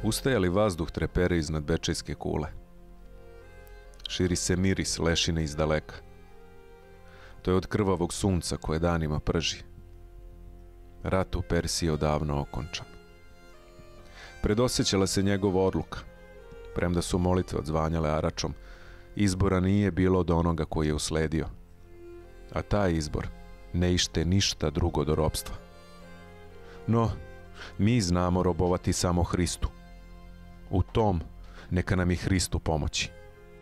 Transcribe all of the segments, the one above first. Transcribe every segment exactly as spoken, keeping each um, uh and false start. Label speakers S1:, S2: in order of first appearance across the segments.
S1: Ustajali vazduh trepere iznad Bečejske kule. Širi se miris lešine iz daleka. To je od krvavog sunca koje danima prži. Rat u Persiji je odavno okončan. Predosjećala se njegova odluka. Premda su molitve odzvanjale aračom, izbora nije bilo od onoga koji je usledio. A taj izbor ne ište ništa drugo do ropstva. No, mi znamo robovati samo Hristu. U tom neka nam i Hristu pomoći.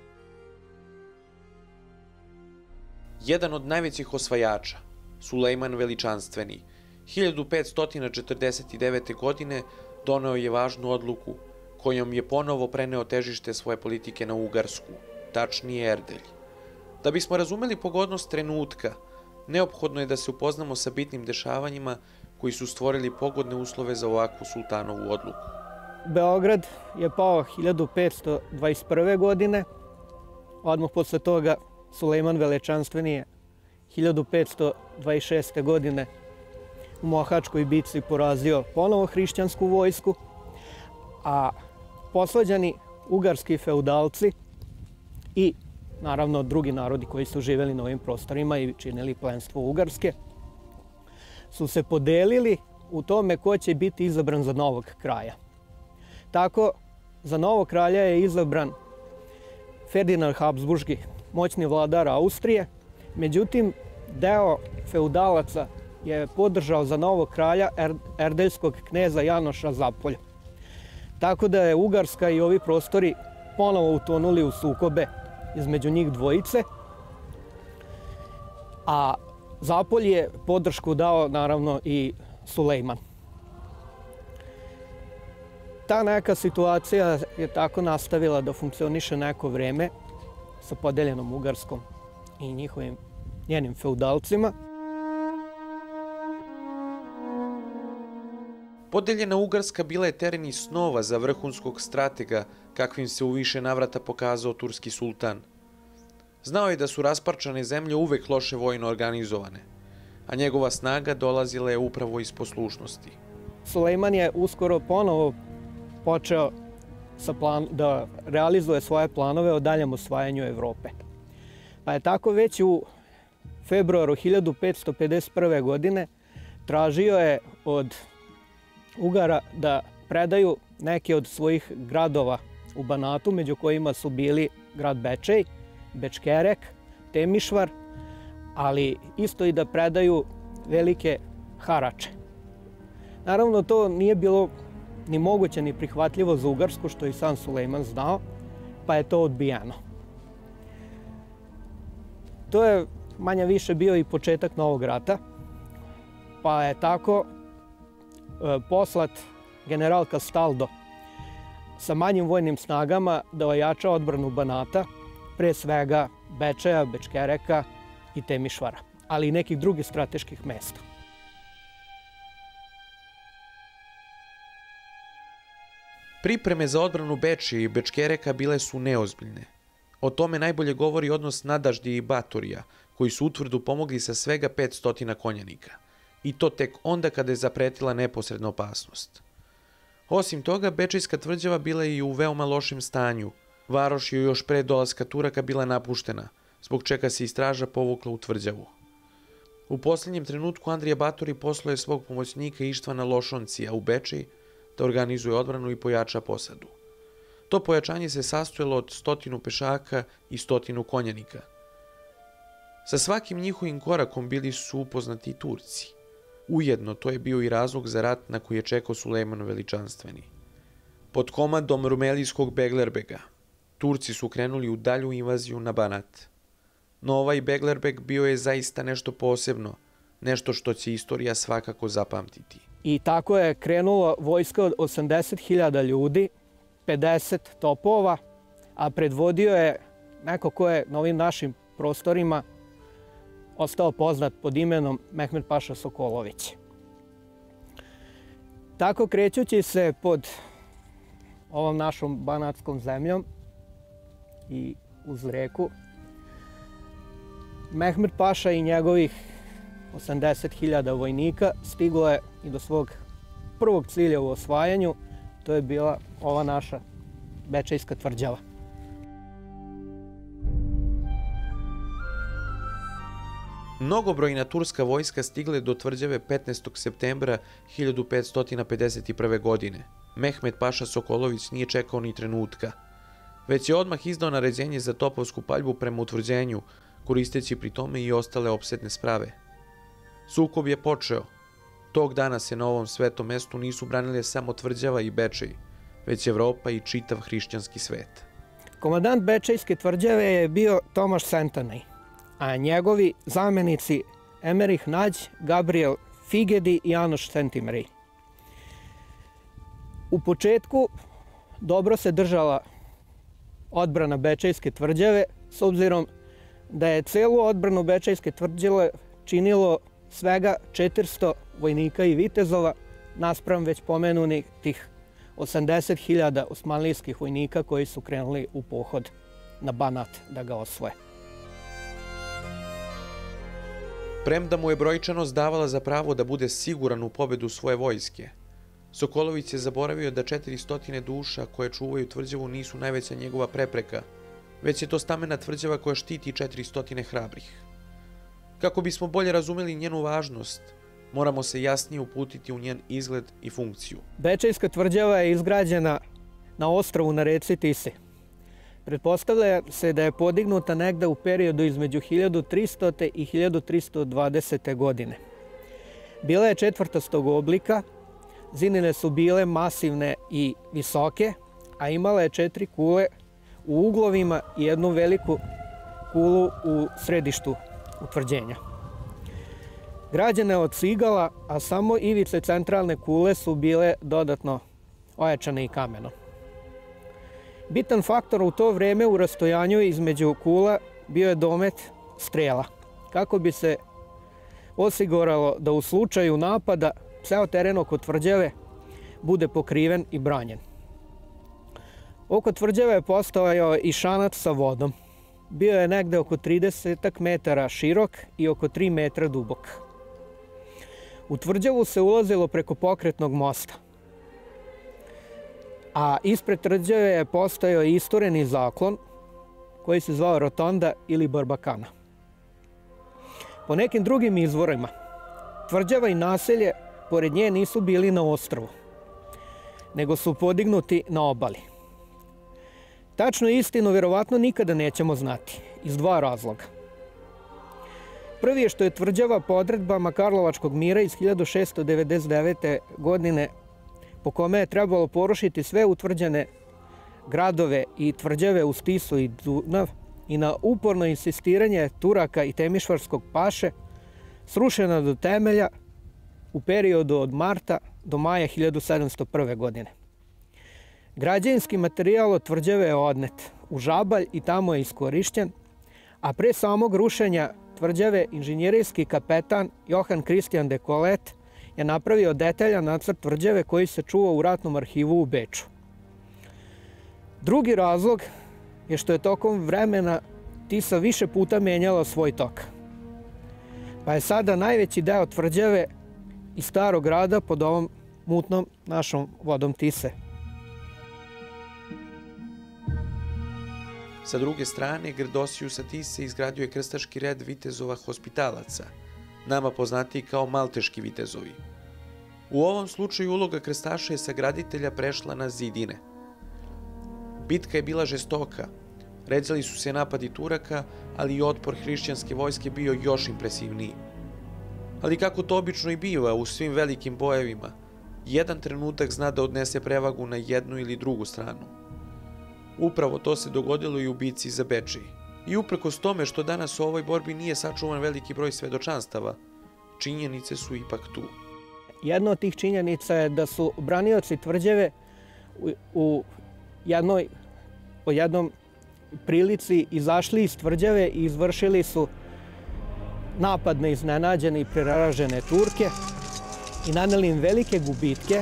S2: Jedan od najvećih osvajača, Sulejman Veličanstveni, hiljadu petsto četrdeset devete. godine doneo je važnu odluku kojom je ponovo preneo težište svoje politike na Ugarsku, tačnije Erdelj. Da bismo razumeli pogodnost trenutka, neophodno je da se upoznamo sa bitnim dešavanjima koji su stvorili pogodne uslove za ovakvu sultanovu odluku.
S3: Beograd je pao hiljadu petsto dvadeset prve. godine, odmah posle toga Sulejman Veličanstveni je hiljadu petsto dvadeset šeste. godine u Mohačkoj bici porazio ponovo hrišćansku vojsku, a posvađani ugarski feudalci i naravno drugi narodi koji su živeli na ovim prostorima i činili plemstvo Ugarske su se podelili u tome ko će biti izabran za novog kralja. Tako, za novog kralja je izabran Ferdinand Habsburški, moćni vladar Austrije. Međutim, deo feudalaca je podržao za novog kralja erdeljskog kneza Janoša Zapolja. Tako da je Ugarska i ovi prostori ponovo utonuli u sukobe između njih dvojice, a Zapolj je podršku dao naravno i Sulejman. Ta neka situacija je tako nastavila da funkcioniše neko vreme sa podeljenom Ugarskom i njihovim njenim feudalcima.
S2: Podeljena Ugarska bila je teren i snova za vrhunskog stratega, kakvim se u više navrata pokazao turski sultan. Znao je da su rasparčane zemlje uvek loše vojno organizovane, a njegova snaga dolazila je upravo iz poslušnosti.
S3: Sulejman je uskoro ponovo počeo sa plan, da realizuje svoje planove o daljem osvajanju Evrope. Pa je tako već u februaru hiljadu petsto pedeset prve. godine tražio je od Ugara da predaju neke od svojih gradova u Banatu, među kojima su bili grad Bečej, Bečkerek, Temišvar, ali isto i da predaju velike harače. Naravno, to nije bilo ni moguće ni prihvatljivo za Ugarsku, što i sam Sulejman znao, pa je to odbijeno. To je manje više bio i početak novog rata, pa je tako poslat general Castaldo sa manjim vojnim snagama da ojača odbranu Banata, pre svega Bečeja, Bečkereka i Temišvara, ali i nekih drugih strateških mesta.
S2: Pripreme za odbranu Bečeja i Bečkereka bile su neozbiljne. O tome najbolje govori odnos Nadaždije i Baturija, koji su utvrdu pomogli sa svega petsto konjanika. I to tek onda kada je zapretila neposredna opasnost. Osim toga, Bečejska tvrđava bila je i u veoma lošem stanju. Varoš je još pre dolaska Turaka bila napuštena, zbog čega se i straža povukla u tvrđavu. U posljednjem trenutku Andrija Baturi poslao je svog pomoćnika Ištvana Lošoncija u Bečej da organizuje odbranu i pojača posadu. To pojačanje se sastojalo od stotinu pešaka i stotinu konjanika. Sa svakim njihovim korakom bili su upoznati i Turci. Ujedno, to je bio i razlog za rat na koji je čekao Sulejman Veličanstveni. Pod komandom rumelijskog Beglerbega, Turci su krenuli u dalju invaziju na Banat. No ovaj Beglerbeg bio je zaista nešto posebno, nešto što će istorija svakako zapamtiti.
S3: I tako je krenulo vojska od osamdeset hiljada ljudi, pedeset topova, a predvodio je neko ko je na ovim našim prostorima ostao poznat pod imenom Mehmed Paša Sokolović. Tako krećući se pod ovom našom banatskom zemljom i uz reku, Mehmed Paša i njegovih osamdeset hiljada vojnika stiglo je i do svog prvog cilja u osvajanju, to je bila ova naša Bečejska tvrđava.
S2: Mnogobrojna turska vojska stigle do tvrđave petnaestog septembra hiljadu petsto pedeset prve. godine. Mehmed Paša Sokolović nije čekao ni trenutka, već je odmah izdao naređenje za topovsku paljbu prema utvrđenju, koristeći pri tome i ostale opsedne sprave. Sukob je počeo. Tog dana se na ovom svetom mestu nisu branile samo tvrđava i Bečej, već Evropa i čitav hrišćanski svet.
S3: Komandant Bečejske tvrđave je bio Tomaš Sentanej, a njegovi zamenici Emerih Nađ, Gabriel Figedi i Janoš Sentimrej. U početku dobro se držala odbrana Bečejske tvrđave, s obzirom da je celu odbranu Bečejske tvrđave činilo svega četiristo vojnika i vitezova, naspram već pomenunih tih osamdeset hiljada osmanlijskih vojnika koji su krenuli u pohod na Banat da ga osvoje.
S2: Premda mu je brojčanost davala za pravo da bude siguran u pobedu svoje vojske, Sokolović je zaboravio da četiristo duša koje čuvaju tvrđavu nisu najveća njegova prepreka, već je to stamena tvrđava koja štiti četiristo hrabrih. Kako bismo bolje razumeli njenu važnost, moramo se jasnije uputiti u njen izgled i funkciju.
S3: Bečejska tvrđava je izgrađena na ostrvu na reci Tisi. Pretpostavlja se da je podignuta negde u periodu između hiljadu tristote i hiljadu tristo dvadesete. godine. Bila je četvrtastog oblika, zidine su bile masivne i visoke, a imala je četiri kule u uglovima i jednu veliku kulu u središtu utvrđenja. Građena je od cigala, a samo ivice centralne kule su bile dodatno ojačane i kamenom. Bitan faktor u to vreme u rastojanju između kula bio je domet strela, kako bi se osiguralo da u slučaju napada ceo teren oko tvrđave bude pokriven i branjen. Oko tvrđave je postojao i šanac sa vodom. Bio je negde oko trideset metara širok i oko tri metra dubok. U tvrđavu se ulazilo preko pokretnog mosta, a ispred tvrđave je postojao istureni zaklon koji se zvao Rotonda ili Barbakana. Po nekim drugim izvorima, tvrđava i naselje pored nje nisu bili na ostrvu, nego su podignuti na obali. Tačnu istinu vjerovatno nikada nećemo znati, iz dva razloga. Prvi je što je tvrđava po odredbama Karlovačkog mira iz hiljadu šesto devedeset devete. godine, po kome je trebalo porušiti sve utvrđene gradove i tvrđave uz Tisu i Dunav, i na uporno insistiranje Turaka i Temišvarskog paše, srušena do temelja u periodu od marta do maja hiljadu sedamsto prve. godine. Građevinski materijal od tvrđave je odnet u Žabalj i tamo je iskorišćen, a pre samog rušenja tvrđave inženjerijski kapetan Johan Christian de Colet je napravio detaljan nacrt tvrđave koji se čuva u ratnom arhivu u Beču. Drugi razlog je što je tokom vremena Tisa više puta menjala svoj tok, pa je sada najveći deo tvrđave i starog grada pod ovom mutnom našom vodom Tise.
S2: Sa druge strane, Grdosiju sa Tise izgradio je krstaški red vitezova hospitalaca, nama poznatiji kao malteški vitezovi. U ovom slučaju uloga krstaša je sa graditelja prešla na zidine. Bitka je bila žestoka, redzali su se napadi Turaka, ali i otpor hrišćanske vojske bio još impresivniji. Ali kako to obično i biva u svim velikim bojevima, jedan trenutak zna da odnese prevagu na jednu ili drugu stranu. Upravo to se dogodilo i u bici za Bečej. I uprkos tome što danas u ovoj borbi nije sačuvan veliki broj svedočanstava, činjenice su ipak tu.
S3: Jedna od tih činjenica je da su branioci tvrđave u, u jednoj, po jednom prilici izašli iz tvrđave i izvršili su napad na iznenađene i preražene Turke i naneli im velike gubitke.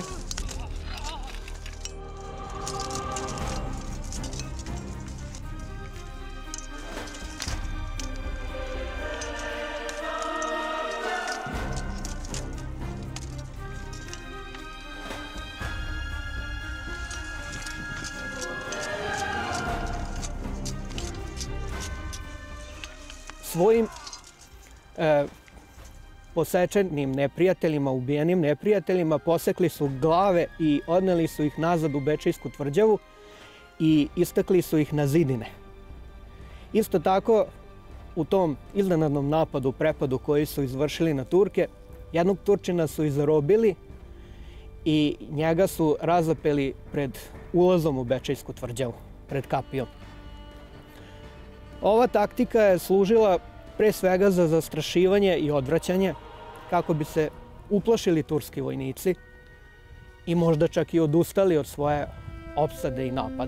S3: svojim e, posečenim neprijateljima, ubijenim neprijateljima, posekli su glave i odneli su ih nazad u Bečejsku tvrđavu i istakli su ih na zidine. Isto tako, u tom iznenadnom napadu, prepadu koji su izvršili na Turke, jednog Turčina su i zarobili i njega su razapeli pred ulazom u Bečejsku tvrđavu, pred kapijom. Ova taktika je služila pre svega za zastrašivanje i odvraćanje, kako bi se uplašili turski vojnici i možda čak i odustali od svoje opsade i napada.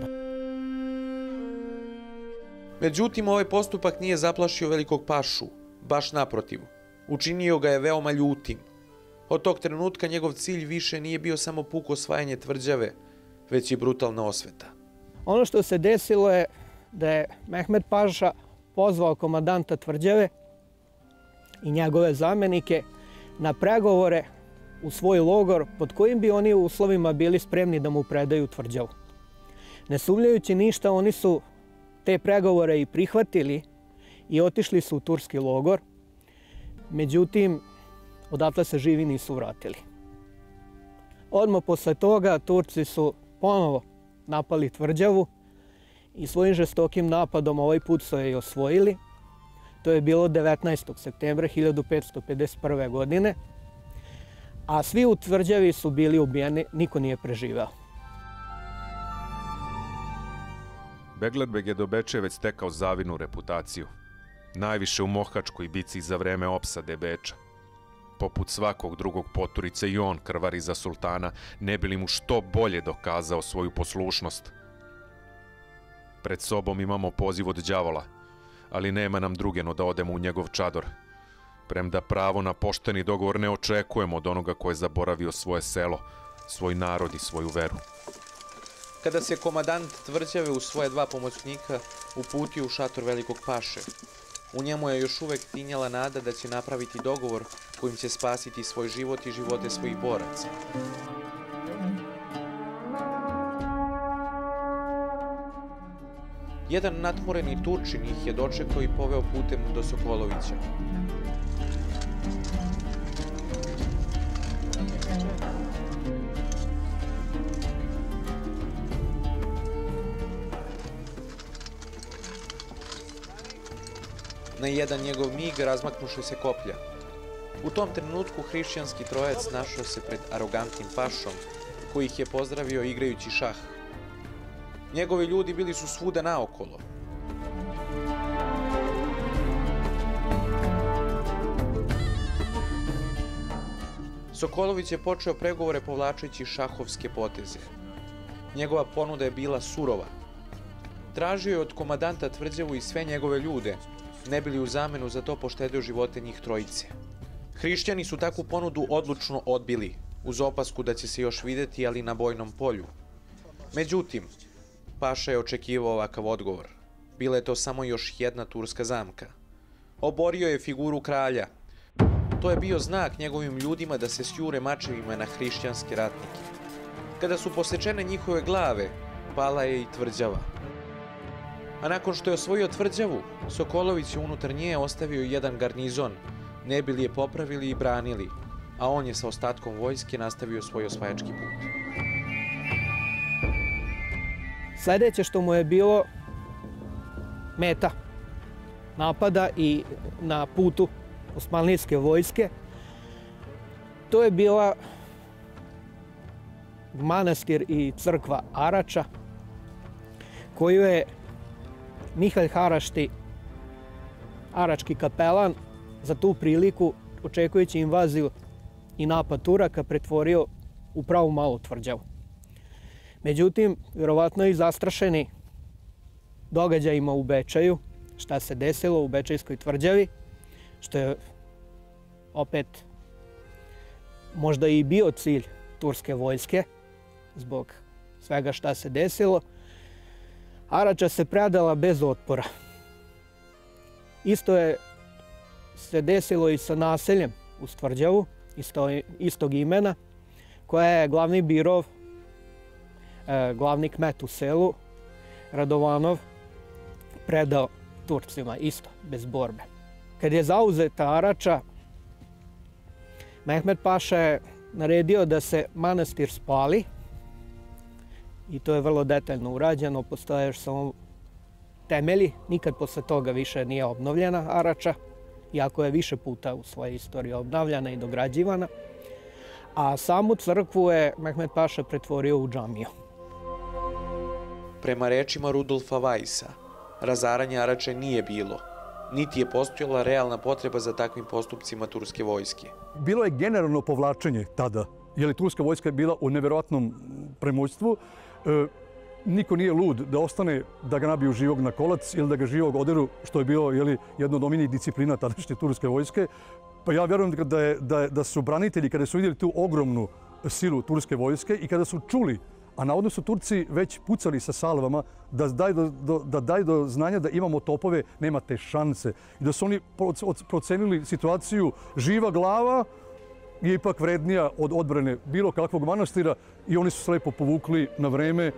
S2: Međutim, ovaj postupak nije zaplašio velikog pašu, baš naprotiv. Učinio ga je veoma ljutim. Od tog trenutka njegov cilj više nije bio samo puko osvajanje tvrđave, već i brutalna osveta.
S3: Ono što se desilo je da je Mehmed paša pozvao komandanta tvrđave i njegove zamenike na pregovore u svoj logor pod kojim bi oni u uslovima bili spremni da mu predaju tvrđavu. Ne sumnjajući ništa, oni su te pregovore i prihvatili i otišli su u turski logor. Međutim, odatle se živi nisu vratili. Odmah posle toga Turci su ponovo napali tvrđavu i svojim žestokim napadom ovaj put su je i osvojili. To je bilo devetnaestog septembra hiljadu petsto pedeset prve. godine, a svi u tvrđavi su bili ubijeni, niko nije preživeo.
S1: Beglerbeg je do Beča već stekao zavidnu reputaciju. Najviše u Mohačkoj bici za vreme opsade Beča. Poput svakog drugog poturice i on krvari za sultana, ne bi li mu što bolje dokazao svoju poslušnost. Pred sobom imamo poziv od đavola, ali nema nam druge no da odemo u njegov čador. Premda pravo na pošteni dogovor ne očekujemo od onoga ko je zaboravio svoje selo, svoj narod i svoju veru.
S2: Kada se komandant tvrđave uz svoje dva pomoćnika uputio u šator velikog paše, u njemu je još uvek tinjala nada da će napraviti dogovor kojim će spasiti svoj život i živote svojih boraca. Jedan natmoreni Turčin ih je dočekao i poveo putem do Sokolovića. Na jedan njegov mig razmaknuše se koplja. U tom trenutku hrišćanski trojac našao se pred arogantnim pašom, koji ih je pozdravio igrajući šah. Njegovi ljudi bili su svuda naokolo. Sokolović je počeo pregovore povlačeći šahovske poteze. Njegova ponuda je bila surova. Tražio je od komandanta tvrđavu i sve njegove ljude, ne bili u zamenu za to poštedio živote njih trojice. Hrišćani su takvu ponudu odlučno odbili, uz opasku da će se još videti, ali na bojnom polju. Međutim, paša je očekivao ovakav odgovor. Bila je to samo još jedna turska zamka. Oborio je figuru kralja. To je bio znak njegovim ljudima da se sjure mačevima na hrišćanske ratnike. Kada su posečene njihove glave, pala je i tvrđava. A nakon što je osvojio tvrđavu, Sokolović je unutar nje ostavio jedan garnizon, ne bi li je popravili i branili, a on je sa ostatkom vojske nastavio svoj osvajački put.
S3: Sledeće što mu je bilo meta napada i na putu osmanlijske vojske, to je bila manastir i crkva Arača, koju je Mihalj Harašti, arački kapelan, za tu priliku, očekujući invaziju i napad Turaka, pretvorio u pravu malu tvrđavu. Međutim, vjerovatno i zastrašeni događajima u Bečaju, šta se desilo u Bečajskoj tvrđavi, što je opet možda i bio cilj turske vojske, zbog svega šta se desilo, Arača se predala bez otpora. Isto je se desilo i sa naseljem uz tvrđavu, isto, istog imena, koja je glavni birov, e, glavni kmet u selu, Radovanov, predao Turcima, isto, bez borbe. Kad je zauzeta Arača, Mehmed Paša je naredio da se manastir spali i to je vrlo detaljno urađeno, postoje još samo temelji, nikad posle toga više nije obnovljena Arača, iako je više puta u svojoj istoriji obnavljana i dograđivana, a samu crkvu je Mehmed Paša pretvorio u džamiju.
S2: Prema rečima Rudolfa Weissa, razaranja Arače nije bilo, niti je postojala realna potreba za takvim postupcima turske vojske.
S4: Bilo je generalno povlačenje tada, jer turska vojska je bila u neverovatnom premoćstvu. E, niko nije lud da ostane da ga nabiju živog na kolac ili da ga živog oderu, što je bilo jeli, jedno od omiljnih disciplina tadašnje turske vojske. Pa ja vjerujem da, je, da, da su branitelji, kada su vidjeli tu ogromnu silu turske vojske i kada su čuli, a navodno su Turci već pucali sa salvama, da daju do, do, da daju do znanja da imamo topove, nemate šanse. I da su oni procenili situaciju, živa glava je ipak vrednija od odbrane bilo kakvog manastira i oni su se lepo povukli na vreme.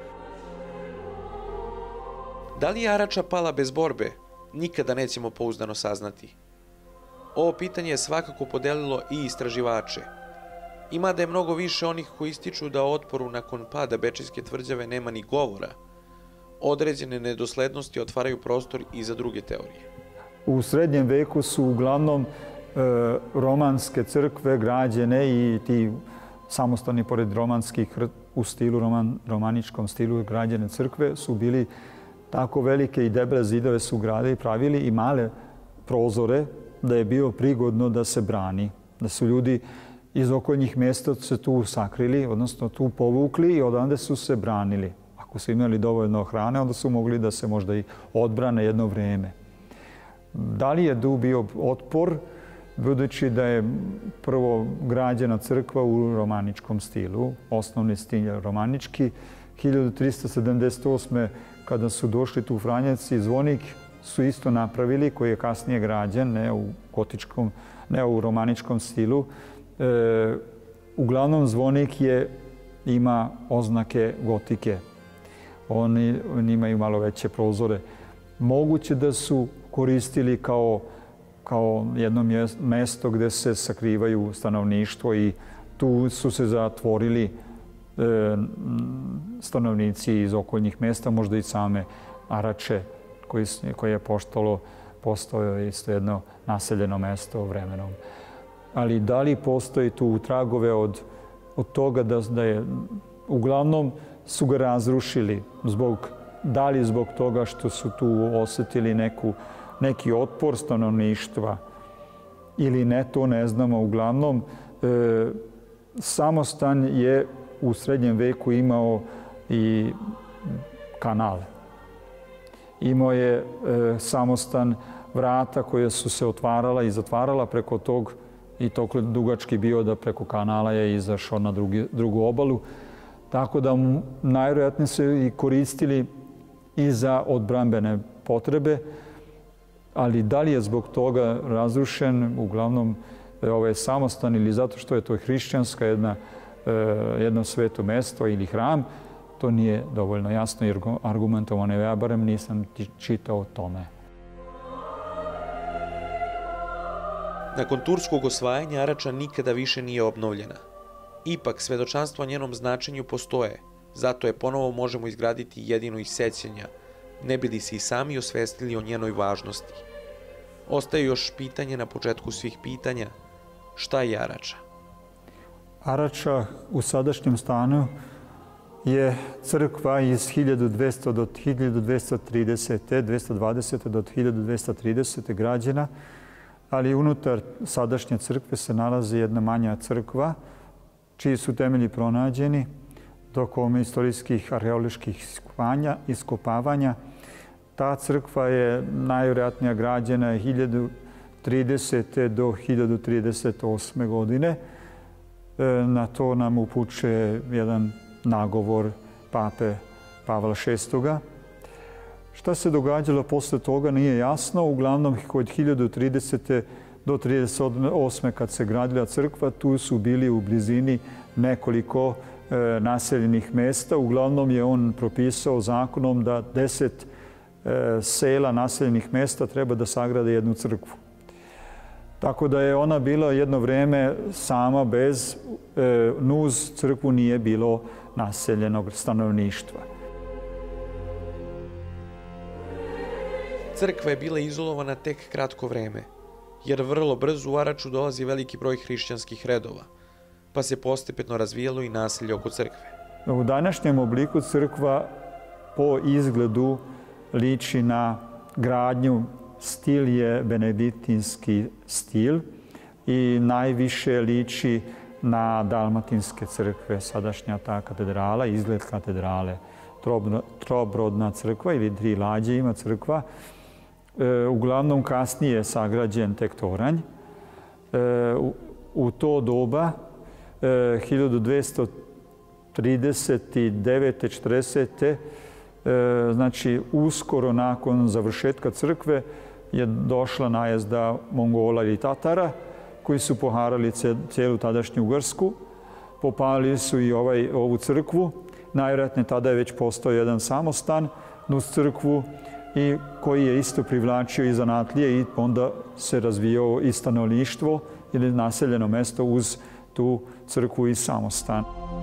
S2: Da li je Arača pala bez borbe? Nikada nećemo pouzdano saznati. Ovo pitanje je svakako podelilo i istraživače. Ima da je mnogo više onih koji ističu da o otporu nakon pada Bečejske tvrđave nema ni govora. Određene nedoslednosti otvaraju prostor i za druge teorije.
S5: U srednjem veku su uglavnom e, romanske crkve građene i ti samostani pored romanskih u stilu, roman, romaničkom stilu građene crkve su bili tako velike i debele zidove su gradili, pravili i male prozore da je bio prigodno da se brani, da su ljudi iz okoljnih mjesta se tu sakrili, odnosno tu povukli i odande su se branili. Ako su imali dovoljno hrane, onda su mogli da se možda i odbrane jedno vrijeme. Da li je tu bio otpor, budući da je prvo građena crkva u romaničkom stilu, osnovni stil romanički, hiljadu trista sedamdeset osme kada su došli tu Franjevci, zvonik su isto napravili, koji je kasnije građen, ne u gotičkom, ne u romaničkom stilu. E, uglavnom zvonik je, ima oznake gotike. Oni, oni imaju malo veće prozore. Moguće da su koristili kao, kao jedno mjesto gdje se sakrivaju stanovništvo i tu su se zatvorili e, stanovnici iz okoljnih mjesta, možda i same Arače, koji, koje je postalo, postalo isto jedno naseljeno mjesto vremenom. Ali da li postoji tu tragove od, od toga da, da je uglavnom su ga razrušili zbog, da li zbog toga što su tu osjetili neku, neki otpor stanovništva ili ne, to ne znamo. Uglavnom, e, samostan je u srednjem veku imao i kanal. Imao je e, samostan vrata koje su se otvarala i zatvarala preko tog i toliko dugački bio da preko kanala je izašao na drugi, drugu obalu. Tako da najvjerojatnije su i koristili i za odbrambene potrebe, ali da li je zbog toga razrušen, uglavnom ovaj samostan ili zato što je to hrišćanska jedna, jedno sveto mesto ili hram, to nije dovoljno jasno i argumentovano. Ja barem nisam čitao o tome.
S2: Nakon turskog osvajanja Arača nikada više nije obnovljena. Ipak, svedočanstvo o njenom značenju postoje, zato je ponovo možemo izgraditi jedino iz sećanja, ne bi li se i sami osvestili o njenoj važnosti. Ostaje još pitanje na početku svih pitanja, šta je Arača?
S5: Arača u sadašnjem stanu je crkva iz hiljadu dvesta do hiljadu dvesta tridesete, dvesta dvadesete do hiljadu dvesta tridesete građena, ali unutar sadašnje crkve se nalazi jedna manja crkva, čiji su temelji pronađeni tokom istorijskih arheoloških iskopavanja. Ta crkva je najvjerojatnije građena hiljadu tridesete do hiljadu trideset osme godine. Na to nam upućuje jedan nagovor pape Pavla šestoga. Šta se događalo posle toga nije jasno. Uglavnom, kod hiljadu tridesete do trideset osme kad se gradila crkva, tu su bili u blizini nekoliko e, naseljenih mjesta. Uglavnom je on propisao zakonom da deset e, sela naseljenih mjesta treba da sagrade jednu crkvu. Tako da je ona bila jedno vrijeme sama bez, e, nuz crkvu nije bilo naseljenog stanovništva.
S2: Crkva je bila izolovana tek kratko vreme, jer vrlo brzo u Araču dolazi veliki broj hrišćanskih redova, pa se postepeno razvijalo i naselje oko crkve.
S5: U današnjem obliku crkva po izgledu liči na gradnju, stil je benediktinski stil i najviše liči na dalmatinske crkve, sadašnja ta katedrala, izgled katedrale. Trobrodna crkva ili tri lađe ima crkva. E, uglavnom kasnije je sagrađen tek toranj. E, u, u to doba, e, hiljadu dvesta trideset devete četrdeset E, znači uskoro nakon završetka crkve je došla najezda Mongola ili Tatara koji su poharali cijelu tadašnju Ugarsku. Popalili su i ovaj, ovu crkvu. Najvjerojatnije tada je već postao jedan samostan uz crkvu i koji je isto privlačio i zanatlije i onda se razvijao i stanovništvo ili naseljeno mesto uz tu crkvu i samostan.